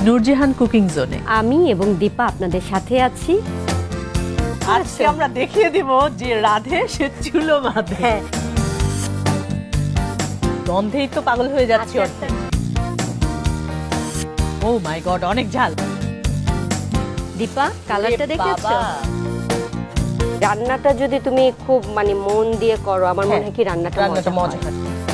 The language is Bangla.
নূরজাহান কুকিং জোনে আমি এবং দীপা আপনাদের সাথে আছি। আজকে আমরা দেখিয়ে দিব যে রাধে সে চুলো বাঁধে। গন্ধেই তো পাগল হয়ে যাচ্ছে। ও মাই গড, অনেক ঝাল। দীপা কালারটা দেখেছো? রান্নাটা যদি তুমি খুব মানে মন দিয়ে করো, আমার মনে হয় কি রান্নাটা মজা হয়।